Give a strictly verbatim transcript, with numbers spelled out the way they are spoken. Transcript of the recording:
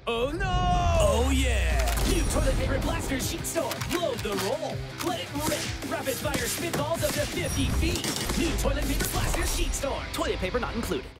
Oh no! Oh yeah! New toilet paper blaster sheet storm. Load the roll. Let it rip. Rapid fire spitballs up to fifty feet. New toilet paper blaster sheet storm. Toilet paper not included.